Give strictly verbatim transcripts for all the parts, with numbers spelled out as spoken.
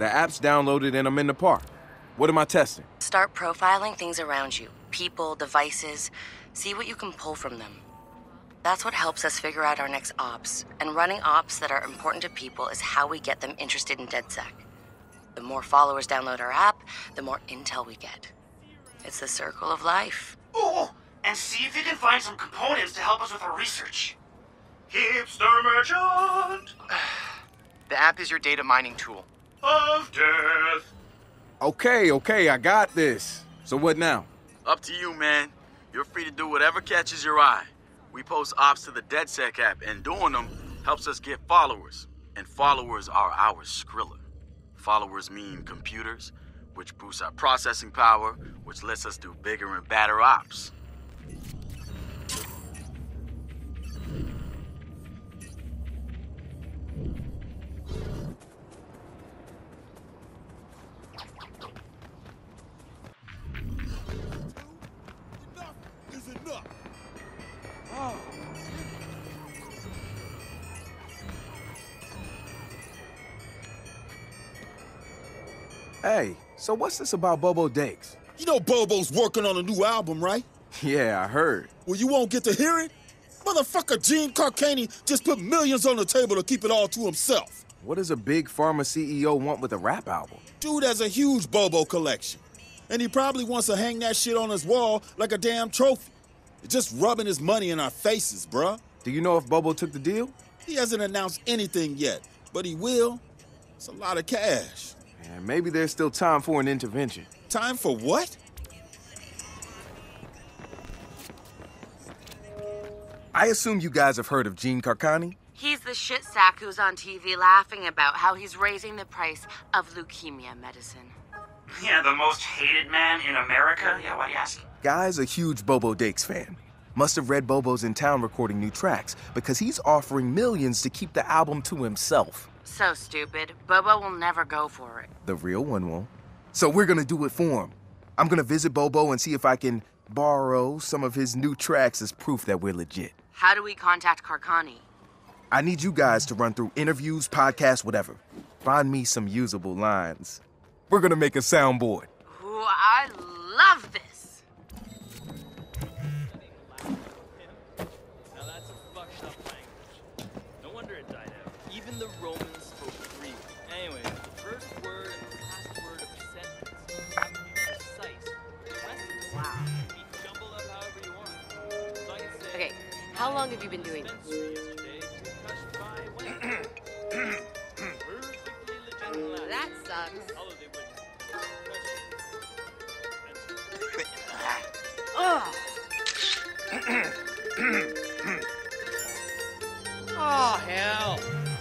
The app's downloaded and I'm in the park. What am I testing? Start profiling things around you. People, devices. See what you can pull from them. That's what helps us figure out our next ops. And running ops that are important to people is how we get them interested in DedSec. The more followers download our app, the more intel we get. It's the circle of life. Oh, and see if you can find some components to help us with our research. Hipster merchant! The app is your data mining tool. Of death. Okay, okay, I got this. So what now? Up to you, man. You're free to do whatever catches your eye. We post ops to the DedSec app, and doing them helps us get followers. And followers are our Skrilla. Followers mean computers, which boosts our processing power, which lets us do bigger and badder ops. Hey, so what's this about Bobo Dakes? You know Bobo's working on a new album, right? Yeah, I heard. Well, you won't get to hear it? Motherfucker Gene Carcani just put millions on the table to keep it all to himself. What does a big pharma C E O want with a rap album? Dude has a huge Bobo collection. And he probably wants to hang that shit on his wall like a damn trophy. Just rubbing his money in our faces, bruh. Do you know if Bobo took the deal? He hasn't announced anything yet, but he will. It's a lot of cash. And maybe there's still time for an intervention. Time for what? I assume you guys have heard of Gene Carcani? He's the shit sack who's on T V laughing about how he's raising the price of leukemia medicine. Yeah, the most hated man in America? Yeah, why do you ask? Guy's a huge Bobo Dakes fan. Must have read Bobo's in town recording new tracks because he's offering millions to keep the album to himself. So stupid. Bobo will never go for it. The real one won't. So we're gonna do it for him. I'm gonna visit Bobo and see if I can borrow some of his new tracks as proof that we're legit. How do we contact Carcani? I need you guys to run through interviews, podcasts, whatever. Find me some usable lines. We're gonna make a soundboard. Ooh, I love this. Now that's a fucked up language. No wonder it died out. Even the Romans spoke Greek. Anyway, the first word and the last word of a sentence have to be precise. The rest of the Wow. sentence can be jumbled up however you want. So I can say, Okay, how long have you been doing this? yesterday, touched by Wednesday. Perfectly legitimate. That sucks. Although they wouldn't. Ugh. Oh, hell.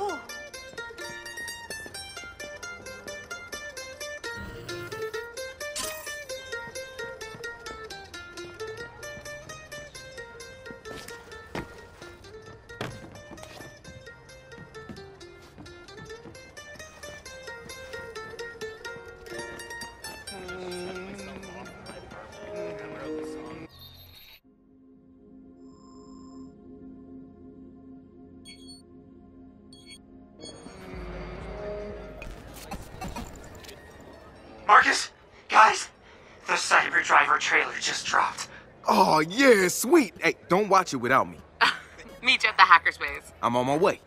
Marcus? Guys? The Cyber Driver trailer just dropped. Oh, yeah, sweet. Hey, don't watch it without me. Meet you at the Hackerspace. I'm on my way.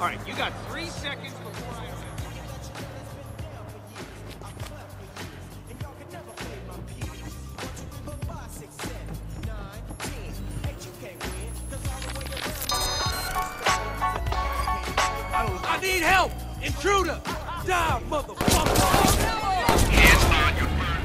right, you got three seconds before I... I need help! Intruder! Die, motherfucker! Hands on your burner.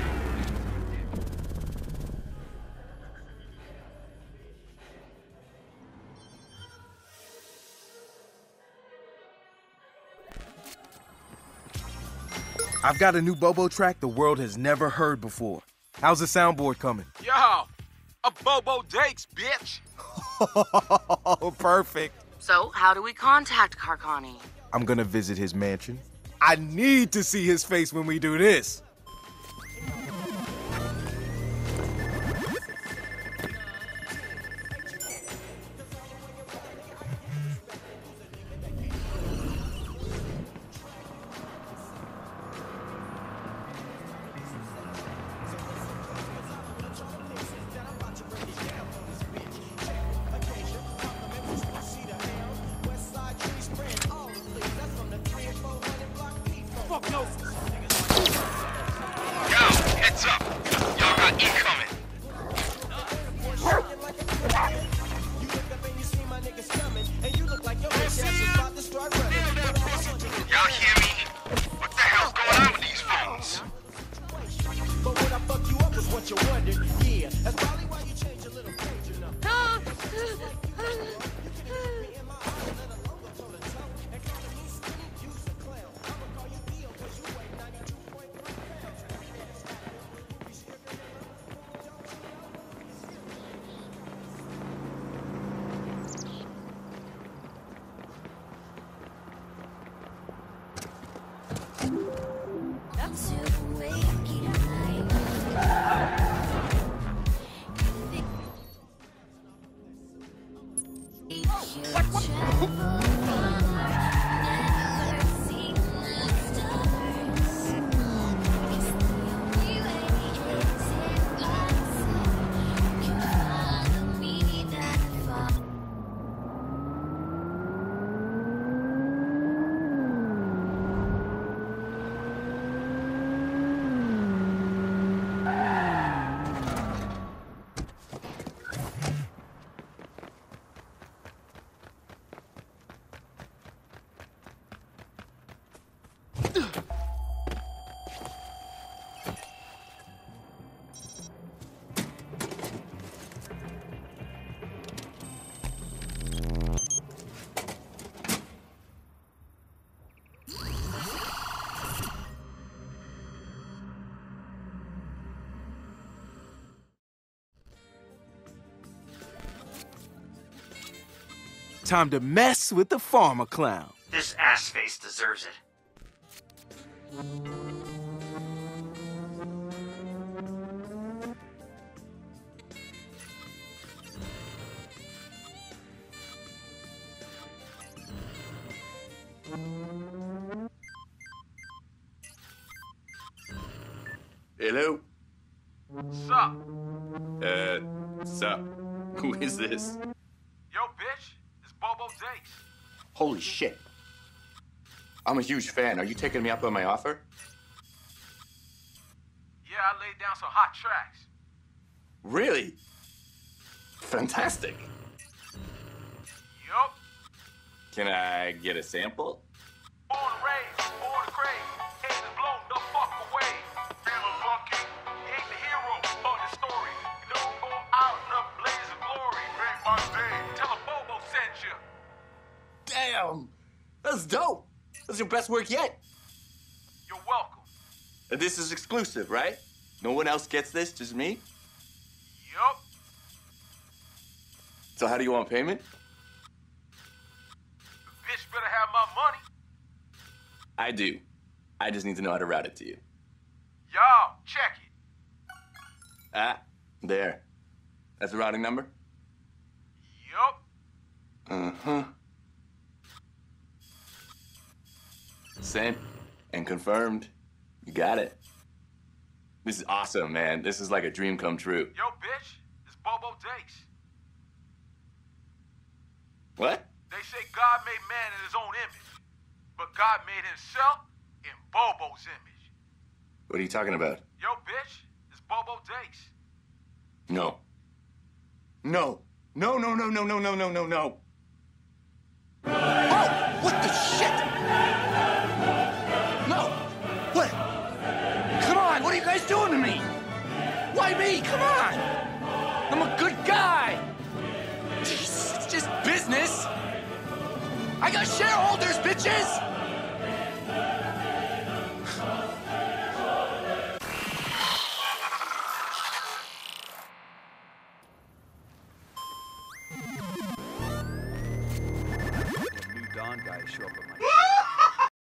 I've got a new Bobo track the world has never heard before. How's the soundboard coming? Yo, a Bobo Dakes, bitch. Oh, perfect. So, how do we contact Carcani? I'm gonna visit his mansion. I need to see his face when we do this. Time to mess with the farmer clown. This ass face deserves it. Hello? Sup? Uh, sup? Who is this? Yo, bitch, it's Bobo Dakes. Holy shit. I'm a huge fan. Are you taking me up on my offer? Yeah, I laid down some hot tracks. Really? Fantastic. Yup. Can I get a sample? Born and raised, born to crave. Head is blown the fuck away. Feeling lucky. He ain't the hero of the story. You don't go out in a blaze of glory. Make my day. Tell a Bobo sent you. Damn! That's dope! That's your best work yet. You're welcome. And this is exclusive, right? No one else gets this, just me? Yup. So how do you want payment? The bitch better have my money. I do. I just need to know how to route it to you. Y'all, check it. Ah, there. That's the routing number? Yup. Uh-huh. Sent and confirmed. You got it. This is awesome, man. This is like a dream come true. Yo, bitch, it's Bobo Dakes. What? They say God made man in his own image, but God made himself in Bobo's image. What are you talking about? Yo, bitch, it's Bobo Dace. No. No. No, no, no, no, no, no, no, no, no. Oh! What the shit? No! What? Come on, what are you guys doing to me? Why me? Come on! I'm a good guy! Jeez, it's just business! I got shareholders, bitches!